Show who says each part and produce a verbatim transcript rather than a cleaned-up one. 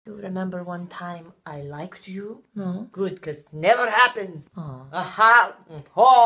Speaker 1: Do you remember one time I liked you?
Speaker 2: No.
Speaker 1: Good, because never happened.
Speaker 2: Aw.
Speaker 1: Aha! Oh.